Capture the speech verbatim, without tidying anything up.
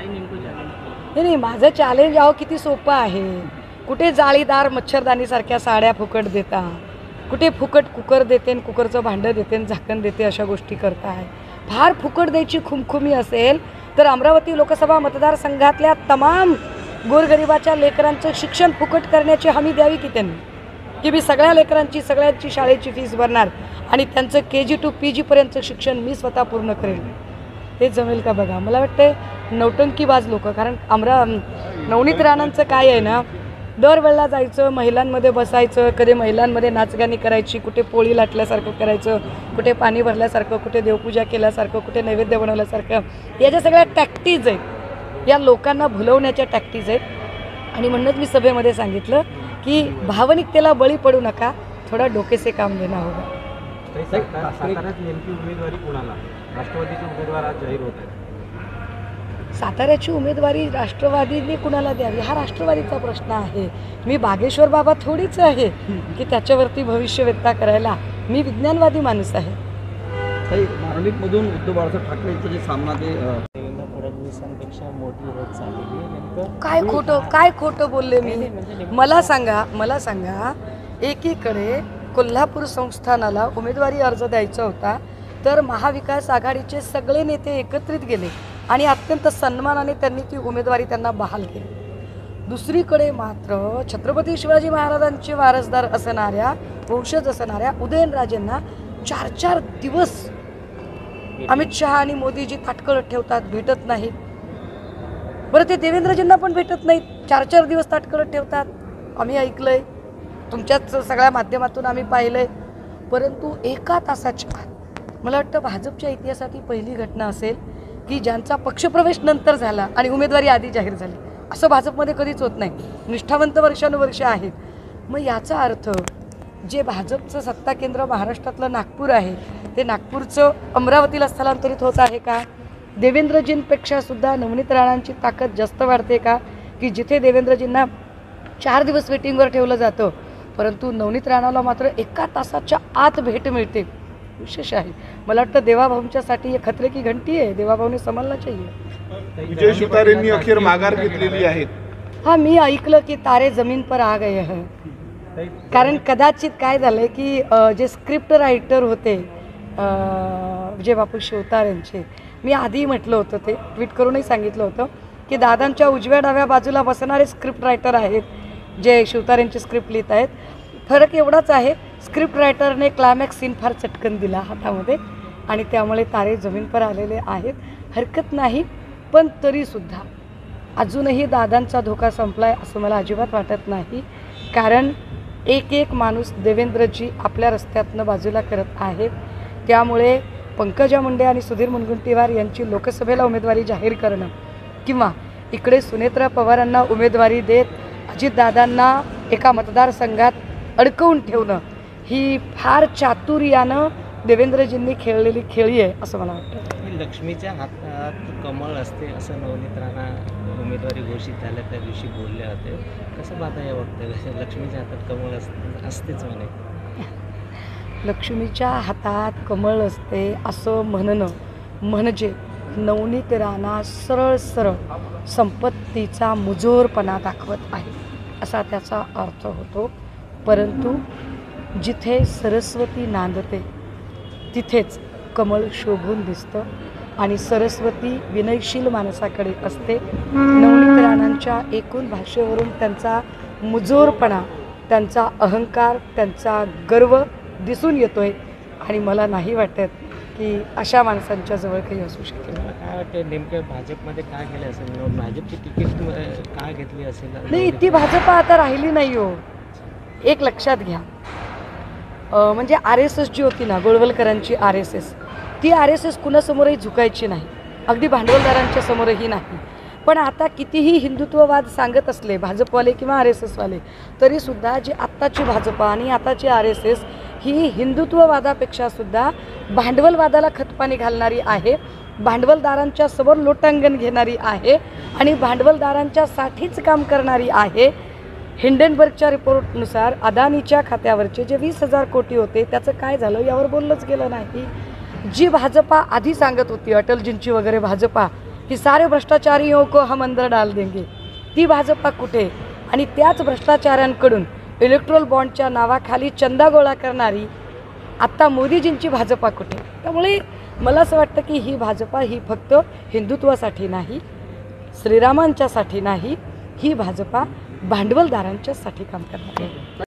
काय नेमकं चॅलेंज? नाही नाही, माझं चॅलेंज अहो किती सोपं आहे. कुठे जाळीदार मच्छरदानीसारख्या साड्या फुकट देता, कुठे फुकट कुकर देते आणि कुकरचं भांडं देते आणि झाकण देते, अशा गोष्टी करताय. फार फुकट द्यायची खुमखुमी असेल तर अमरावती लोकसभा मतदारसंघातल्या तमाम गोरगरिबाच्या लेकरांचं शिक्षण फुकट करण्याची हमी द्यावी की त्यांनी, की मी सगळ्या लेकरांची सगळ्यांची शाळेची फीस भरणार आणि त्यांचं के जी टू पी जीपर्यंतचं शिक्षण मी स्वतः पूर्ण करेन. ते जमेल का बघा. मला वाटते नौटंकीबाज लोक, कारण अमरा नवनीत राणांचं काय आहे ना, दरवेळेला जायचं, महिलांमध्ये बसायचं, कधी महिलांमध्ये नाचगाणी करायची, कुठे पोळी लाटल्यासारखं करायचं, कुठे पाणी भरल्यासारखं, कुठे देवपूजा केल्यासारखं, कुठे नैवेद्य बनवल्यासारखं. याच्या सगळ्या टॅक्टिज आहेत, या लोकांना भुलवण्याच्या टॅक्टिज आहेत. आणि म्हणूनच मी सभेमध्ये सांगितलं की भावनिकतेला बळी पडू नका, थोडा डोकेसे काम देणं होगा. साताऱ्यात नेमकी उमेदवारी कोणाला? राष्ट्रवादीचे उमेदवार आज जाहीर होत आहेत. साताऱ्याची उमेदवारी राष्ट्रवादीने कुणाला द्यावी हा राष्ट्रवादीचा प्रश्न आहे. मी बागेश्वर बाबा थोडीच आहे की त्याच्यावरती भविष्य व्यक्त करायला. मी विज्ञानवादी माणूस आहे. मारळीमधून उद्धव बाळासाहेब ठाकरे यांचा जे सामना ते देवेंद्र फडणवीसांपेक्षा मोठी होत चाललेली आहे. नेमकं काय खोटं काय खोटं बोलले मी? मला सांगा मला सांगा एकीकडे कोल्हापूर संस्थानाला उमेदवारी अर्ज द्यायचा होता, तर महाविकास आघाडीचे सगळे नेते एकत्रित गेले आणि अत्यंत सन्मानाने त्यांनी ती उमेदवारी त्यांना बहाल केली. दुसरीकडे मात्र छत्रपती शिवाजी महाराजांचे वारसदार असणाऱ्या वंशज असणाऱ्या उदयनराजेंना चार चार दिवस अमित शहा आणि मोदीजी ताटकळत ठेवतात, भेटत नाहीत. बरं, ते देवेंद्रजींना पण भेटत नाहीत, चार चार दिवस ताटकळत ठेवतात. आम्ही ऐकलंय, तुमच्याच सगळ्या माध्यमातून आम्ही पाहिलंय. परंतु एका तासाच्या आत मला वाटतं भाजपच्या इतिहासात ही पहिली घटना असेल की ज्यांचा पक्षप्रवेश नंतर झाला आणि उमेदवारी आधी जाहीर झाली. असं भाजपमध्ये कधीच होत नाही. निष्ठावंत वर्षानुवर्ष आहेत. मग याचा अर्थ जे भाजपचं सत्ता केंद्र महाराष्ट्रातलं नागपूर आहे, ते नागपूरचं अमरावतीला स्थलांतरित होत आहे का? देवेंद्रजींपेक्षा सुद्धा नवनीत राणांची ताकद जास्त वाढते का? की जिथे देवेंद्रजींना चार दिवस वेटिंगवर ठेवलं जातं, परंतु नवनीत राणाला मात्र एका तासाच्या आत भेट मिळते. विशेष आहे. मला वाटतं देवाभाऊंच्यासाठी हे खतरे की घंटी आहे. देवाभाऊने संभालना चाहिए. विजय शिवतारेंनी अखेर माघार घेतलेली आहे. हा, मी ऐकलं की तारे जमीन पर आ गए हैं. कारण कदाचित काय झालं की जे स्क्रिप्ट रायटर होते विजय बापू शिवतारेंचे, मी आधी म्हटलं होतं, ते ट्विट करूनही सांगितलं होतं की दादांच्या उजव्या डाव्या बाजूला बसणारे स्क्रिप्ट रायटर आहेत जे शिवतारेंची स्क्रिप्ट लिहित आहेत. फरक एवढाच आहे, स्क्रिप्ट रायटरने क्लायमॅक्स सीन फार चटकन दिला हातामध्ये आणि त्यामुळे तारे जमीन पर आलेले आहेत. हरकत नाही, पण तरीसुद्धा अजूनही दादांचा धोका संपला आहे असं मला अजिबात वाटत नाही. कारण एक एक माणूस देवेंद्रजी आपल्या रस्त्यातनं बाजूला करत आहेत. त्यामुळे पंकजा मुंडे आणि सुधीर मुनगंटीवार यांची लोकसभेला उमेदवारी जाहीर करणं किंवा इकडे सुनेत्रा पवारांना उमेदवारी देत अजितदादांना एका मतदारसंघात अडकवून ठेवणं ही फार चातुर्यानं देवेंद्रजींनी खेळलेली खेळी आहे असं मला वाटतं. लक्ष्मीच्या हातात कमळ असते असं नवनीत राणा उमेदवारी घोषित झाल्या त्या दिवशी बोलले होते. कसं पाहता या वक्तव्य? लक्ष्मीच्या हातात कमळ असते असतेच म्हणे. लक्ष्मीच्या हातात कमळ असते असं म्हणणं म्हणजे नवनीत राणा सरळ सरळ संपत्तीचा मुजोरपणा दाखवत आहे असा त्याचा अर्थ होतो. परंतु जिथे सरस्वती नांदते तिथेच कमळ शोभून दिसतं आणि सरस्वती विनयशील माणसाकडे असते. नवनीत राणांच्या एकूण भाषेवरून त्यांचा मुजोरपणा, त्यांचा अहंकार, त्यांचा गर्व दिसून येतोय आणि मला नाही वाटत की अशा माणसांच्या जवळ काही असू शकेल. काय वाटतं नेमकं भाजपमध्ये काय केलं असेल? भाजपची तिकीट काय घेतली असेल? नाही, ती भाजप आता राहिली नाही हो. एक लक्षात घ्या, म्हणजे आर एस एस जी होती ना, गोळवलकरांची आर एस एस, ती आर एस एस कुणासमोरही झुकायची नाही, अगदी भांडवलदारांच्या समोरही नाही. पण आता कितीही हिंदुत्ववाद सांगत असले भाजपवाले किंवा आर एस एसवाले, तरीसुद्धा जी आत्ताची भाजप आणि आताची आर एस एस ही हिंदुत्ववादापेक्षा सुद्धा भांडवलवादाला खतपाणी घालणारी आहे, भांडवलदारांच्या समोर लोटांगण घेणारी आहे आणि भांडवलदारांच्या साठीच काम करणारी आहे. हिंडनबर्गच्या रिपोर्टनुसार अदानीच्या खात्यावरचे जे वीस हजार कोटी होते त्याचं काय झालं यावर बोललंच गेलं नाही. जी भाजपा आधी सांगत होती, अटलजींची वगैरे भाजपा, की सारे भ्रष्टाचारियों को हम अंदर डाल देंगे, ती भाजपा कुठे? आणि त्याच भ्रष्टाचाऱ्यांकडून इलेक्ट्रोल बॉन्डच्या नावाखाली चंदा गोळा करणारी आत्ता मोदीजींची भाजपा कुठे? त्यामुळे मला असं वाटतं की ही भाजपा ही फक्त हिंदुत्वासाठी नाही, श्रीरामांच्यासाठी नाही, ही भाजपा भांडवलदारांच्यासाठी काम करणार आहे.